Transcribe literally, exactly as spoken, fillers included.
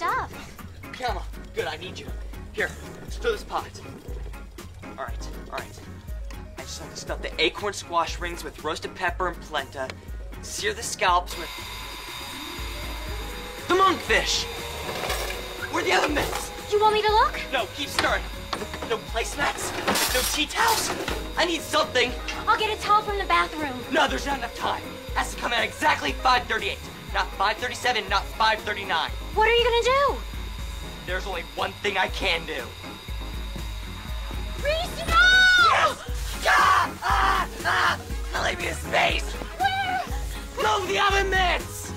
stuff. Piama, good, I need you. Here, stir this pot. All right, all right. I just want to stuff the acorn squash rings with roasted pepper and polenta. Sear the scallops with the monkfish. Where are the other mints? You want me to look? No, keep stirring. No placemats, no tea towels. I need something. I'll get a towel from the bathroom. No, there's not enough time. It has to come at exactly five thirty-eight. Not five thirty-seven, not five thirty-nine. What are you gonna do? There's only one thing I can do. Reese, no! Yes! Ah! Ah! Ah! Now leave me in space! Where? No, the oven mitts!